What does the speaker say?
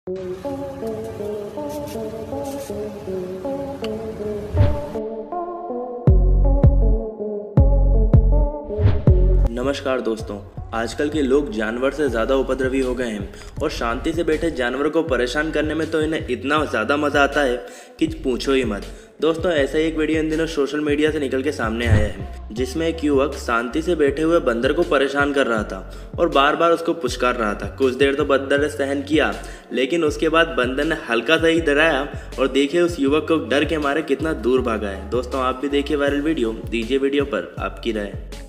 नमस्कार दोस्तों, आजकल के लोग जानवर से ज़्यादा उपद्रवी हो गए हैं और शांति से बैठे जानवर को परेशान करने में तो इन्हें इतना ज़्यादा मज़ा आता है कि पूछो ही मत। दोस्तों, ऐसा ही एक वीडियो इन दिनों सोशल मीडिया से निकल के सामने आया है, जिसमें एक युवक शांति से बैठे हुए बंदर को परेशान कर रहा था और बार बार उसको पुचकार रहा था। कुछ देर तो बंदर ने सहन किया, लेकिन उसके बाद बंदर ने हल्का सा ही डराया और देखिए उस युवक को डर के मारे कितना दूर भागा है। दोस्तों, आप भी देखिए वायरल वीडियो, दीजिए वीडियो पर आपकी राय।